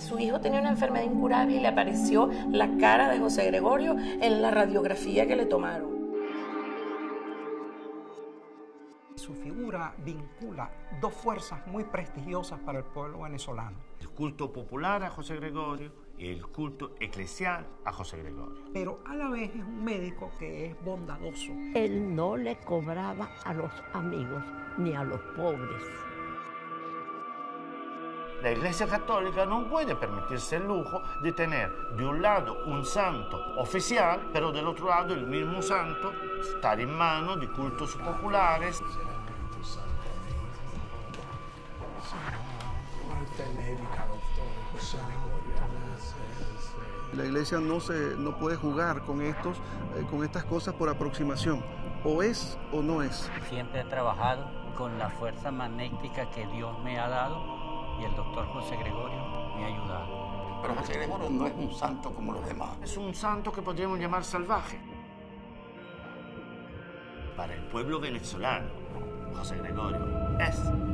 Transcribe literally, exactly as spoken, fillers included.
Su hijo tenía una enfermedad incurable y le apareció la cara de José Gregorio en la radiografía que le tomaron. Su figura vincula dos fuerzas muy prestigiosas para el pueblo venezolano. El culto popular a José Gregorio y el culto eclesial a José Gregorio. Pero a la vez es un médico que es bondadoso. Él no le cobraba a los amigos ni a los pobres. La Iglesia Católica no puede permitirse el lujo de tener de un lado un santo oficial, pero del otro lado el mismo santo estar en manos de cultos populares. La Iglesia no, se, no puede jugar con, estos, eh, con estas cosas por aproximación. O es o no es. Siempre he trabajado con la fuerza magnética que Dios me ha dado y el doctor José Gregorio me ha ayudado. Pero José Gregorio no es un santo como los demás. Es un santo que podríamos llamar salvaje. Para el pueblo venezolano, José Gregorio es